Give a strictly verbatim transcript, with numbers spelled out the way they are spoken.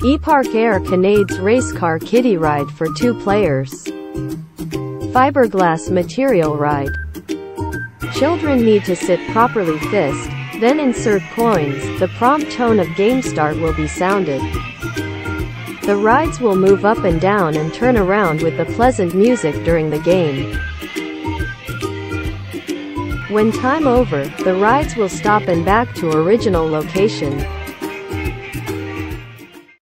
EPARK AirCanades race car kiddie ride for two players. Fiberglass material ride. Children need to sit properly fist, then insert coins. The prompt tone of game start will be sounded. The rides will move up and down and turn around with the pleasant music during the game. When time over, the rides will stop and back to original location.